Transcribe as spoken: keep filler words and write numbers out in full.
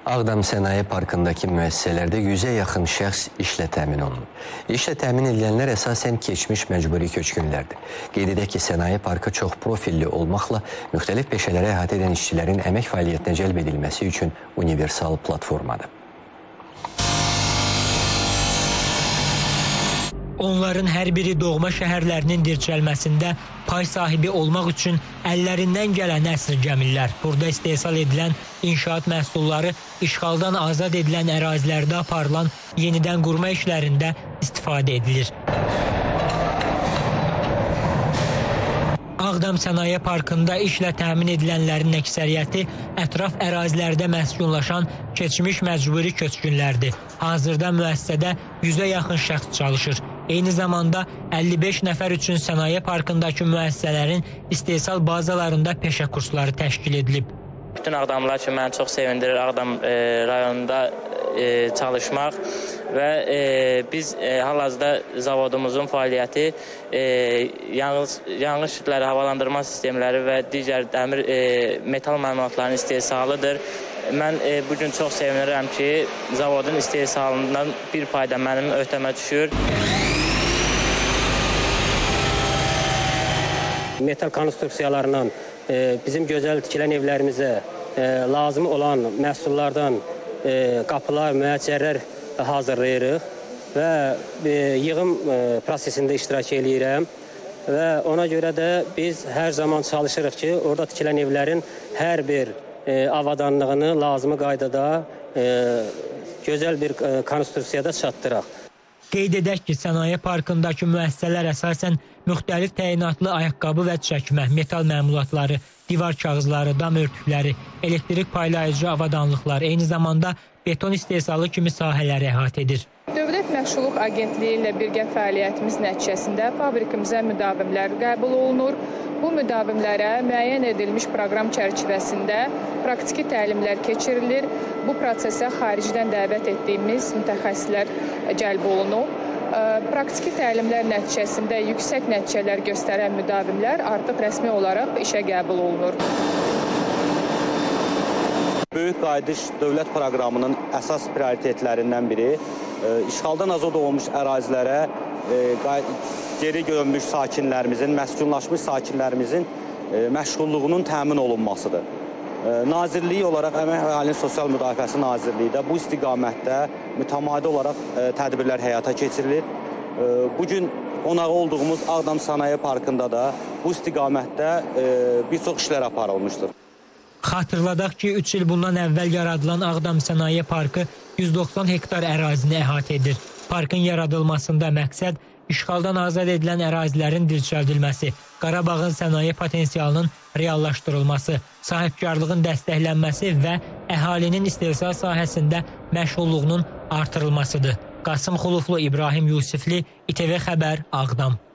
Ağdam Sənaye Parkındakı müəssisələrdə yüzə yaxın şəxs işlə təmin olunub. İşlə təmin edilənlər əsasən keçmiş məcburi köçkünlərdir. Qeyd edək ki, Sənaye Parkı çox profilli olmaqla müxtəlif peşələrə əhatə edən işçilərin əmək fəaliyyətinə cəlb edilməsi üçün universal platformadır. Onların hər biri doğma şəhərlərinin dirçəlməsində pay sahibi olmaq üçün əllərindən gələni əsirgəmirlər. Burada istehsal edilən inşaat məhsulları işğaldan azad edilən ərazilərdə aparılan yenidən qurma işlərində istifadə edilir. Ağdam Sənaye Parkında işlə təmin edilənlərin əksəriyyəti ətraf ərazilərdə məskunlaşan keçmiş məcburi köçkünlərdir. Hazırda müəssisədə yüzə yaxın şəxs çalışır. Eyni zamanda əlli beş nəfər üçün Sənaye Parkındakı müəssisələrin istehsal bazalarında peşə kursları təşkil edilib. Bütün Ağdamlılar ki, məni çox sevindirir Ağdam e, rayonunda e, çalışmaq və e, biz e, hal-hazırda zavodumuzun fəaliyyəti e, yanğış, yanğış kütlələri havalandırma sistemləri və digər dəmir e, metal məmulatlarının istehsalıdır. Mən e, bugün çox sevinirəm ki, zavodun istehsalından bir payda mənim öhdəmə düşür. Metal konstruksiyalarından e, bizim gözəl tikilən evlərimizə e, lazım olan məhsullardan e, qapılar, müəccərlər hazırlayırıq və e, yığım e, prosesində iştirak edirəm və ona görə də biz hər zaman çalışırıq ki, orada tikilən evlərin hər bir e, avadanlığını lazımi qaydada e, gözəl bir e, konstruksiyada çatdıraq. Qeyd edək ki, Sənaye Parkındakı müəssisələr əsasən müxtəlif təyinatlı ayaqqabı və çəkmə, metal məmulatları, divar kağızları, dam örtükləri, elektrik paylayıcı avadanlıqlar, eyni zamanda beton istehsalı kimi sahələri əhatə edir. Dövlət Məşğulluq Agentliyi ilə birgə fəaliyyətimiz nəticəsində fabrikamıza müdavimlər qəbul olunur. Bu müdavimlərə müəyyən edilmiş proqram çərçivəsində praktiki təlimlər keçirilir. Bu prosesə xaricdən dəvət etdiyimiz mütəxəssislər cəlb olunub. Praktiki təlimlər nəticəsində yüksək nəticələr göstərən müdavimlər artıq rəsmi olaraq işə qəbul olunur. Böyük qayıdış dövlət proqramının əsas prioritetlərindən biri işğaldan azad olunmuş ərazilərə geri dönmüş sakinlərimizin, məskunlaşmış sakinlərimizin məşğulluğunun təmin olunmasıdır. Nazirliyi olaraq Əmək və Əhalinin Sosial Müdafiəsi Nazirliyi də bu istiqamətdə mütəmadi olaraq tədbirlər həyata keçirilir. Bugün qonağı olduğumuz Ağdam Sənaye Parkında da bu istiqamətdə bir çox işlər aparılmışdır. Xatırladaq ki, üç il bundan əvvəl yaradılan Ağdam Sənaye Parkı yüz doxsan hektar ərazini əhatə edir. Parkın yaradılmasında məqsəd işğaldan azad edilən ərazilərin dirçəldilməsi, Qarabağın sənaye potensialının reallaşdırılması, sahibkarlığın dəstəklənməsi və əhalinin istehsal sahəsində məşğulluğunun artırılmasıdır. Qasım Xuluflu, İbrahim Yusifli, İTV Xəbər, Ağdam.